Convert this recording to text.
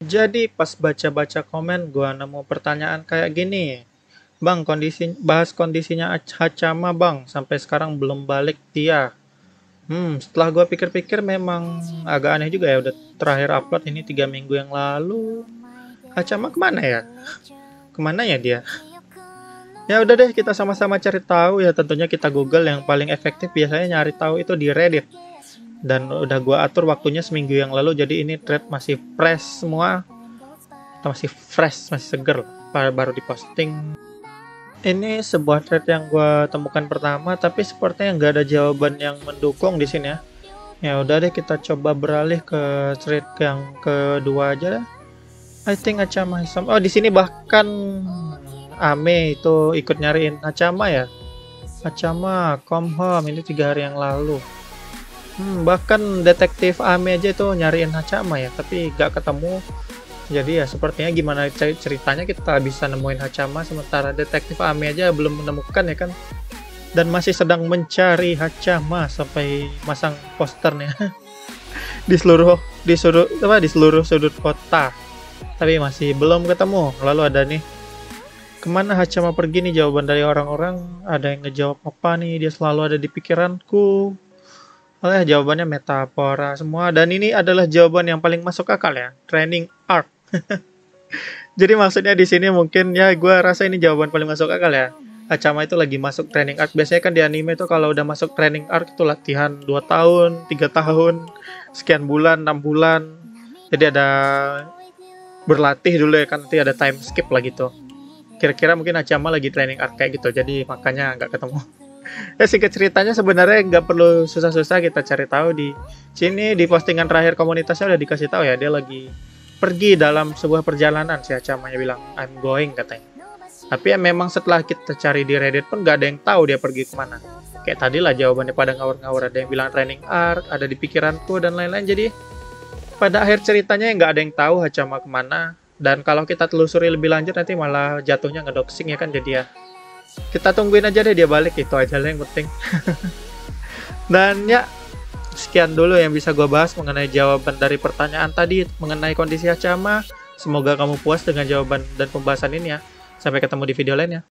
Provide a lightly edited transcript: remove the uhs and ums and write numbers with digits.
Jadi pas baca-baca komen gua nemu pertanyaan kayak gini. Bang, bahas kondisinya Hachama bang, sampai sekarang belum balik dia. Setelah gua pikir-pikir memang agak aneh juga ya, udah terakhir upload ini 3 minggu yang lalu. Hachama kemana ya? Kemana ya dia? Ya udah deh, kita sama-sama cari tahu ya. Tentunya kita Google, yang paling efektif biasanya nyari tahu itu di Reddit. Dan udah gua atur waktunya seminggu yang lalu, jadi ini thread masih fresh semua. Masih fresh, masih seger, baru diposting. Ini sebuah thread yang gua temukan pertama, tapi sepertinya nggak ada jawaban yang mendukung di sini ya. Ya udah deh, kita coba beralih ke thread yang kedua aja deh. I think Hachama Hisam. Oh, di sini bahkan Ame itu ikut nyariin Hachama ya. Hachama come home, ini 3 hari yang lalu. Bahkan detektif Ame aja itu nyariin Hachama ya, tapi gak ketemu. Jadi ya sepertinya gimana ceritanya kita bisa nemuin Hachama sementara detektif Ame aja belum menemukan ya kan. Dan masih sedang mencari Hachama sampai masang posternya di seluruh sudut kota. Tapi masih belum ketemu. Lalu ada nih, kemana Hachama pergi nih, jawaban dari orang-orang. Ada yang ngejawab apa nih, dia selalu ada di pikiranku. Jawabannya metafora semua, dan ini adalah jawaban yang paling masuk akal ya, training arc. Jadi maksudnya di sini mungkin ya, gue rasa ini jawaban paling masuk akal ya. Hachama itu lagi masuk training arc. Biasanya kan di anime itu kalau udah masuk training arc itu latihan 2 tahun, 3 tahun, sekian bulan, 6 bulan. Jadi ada berlatih dulu ya kan, nanti ada time skip lah gitu. Kira-kira mungkin Hachama lagi training arc kayak gitu, jadi makanya nggak ketemu. Ya singkat ceritanya sebenarnya nggak perlu susah-susah, kita cari tahu di sini. Di postingan terakhir komunitasnya udah dikasih tahu ya, dia lagi pergi dalam sebuah perjalanan. Si Hachamanya bilang I'm going katanya. Tapi ya memang setelah kita cari di Reddit pun nggak ada yang tahu dia pergi kemana. Kayak tadi lah jawabannya pada ngawur-ngawur, ada yang bilang training arc, ada di pikiranku dan lain-lain. Jadi pada akhir ceritanya nggak ada yang tahu Hachama kemana. Dan kalau kita telusuri lebih lanjut nanti malah jatuhnya ngedoxing ya kan. Jadi ya kita tungguin aja deh dia balik, itu aja lah yang penting. Dan ya sekian dulu yang bisa gue bahas mengenai jawaban dari pertanyaan tadi mengenai kondisi Hachama. Semoga kamu puas dengan jawaban dan pembahasan ini ya. Sampai ketemu di video lainnya.